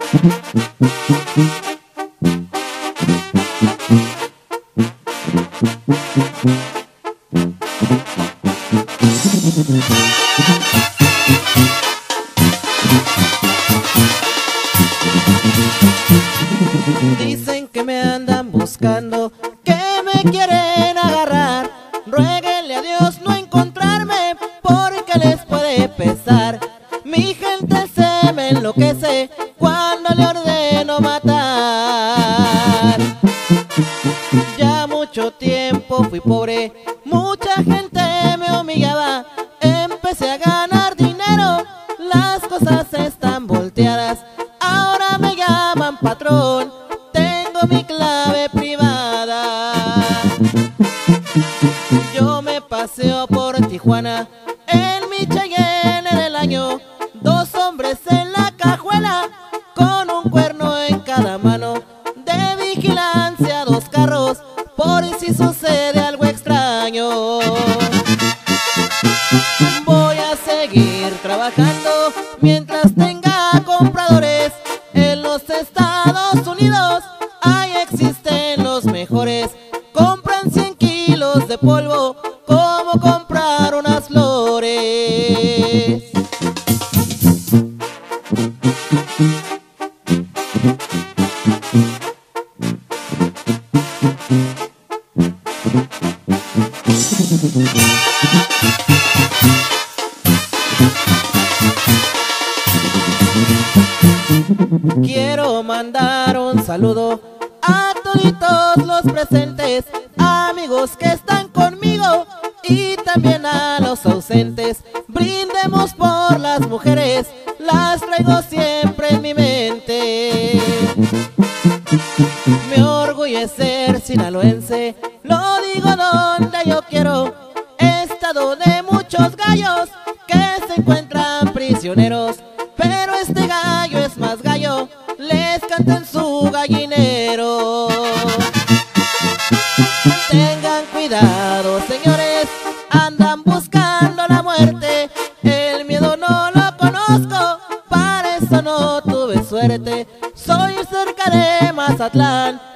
Dicen que me andan buscando, que me quieren agarrar. Ruéguenle a Dios no encontrarme, porque les puede pesar. Mi gente se me enloquece cuando le ordeno matar. Ya mucho tiempo fui pobre, mucha gente me humillaba. Empecé a ganar dinero, las cosas están volteadas. Ahora me llaman patrón, tengo mi clave privada. Yo me paseo por Tijuana en mi Cheyenne en el año. Dos hombres en la cajuela con un cuerno en cada mano. De vigilancia dos carros por si sucede algo extraño. Voy a seguir trabajando mientras tenga compradores. En los Estados Unidos ahí existen los mejores. Compran 100 kilos de polvo como comprar unas flores. Quiero mandar un saludo a toditos los presentes, amigos que están conmigo y también a los ausentes. Brindemos por las mujeres, las traigo siempre en mi mente. Me orgulle ser sinaloense, lo digo donde yo quiero. Estado de muchos gallos que se encuentran prisioneros, pero este gallo es más gallo, les canta en su gallinero. Tengan cuidado, señores, andan buscando la muerte. El miedo no lo conozco, para eso no tuve suerte. Soy cerca de Mazatlán,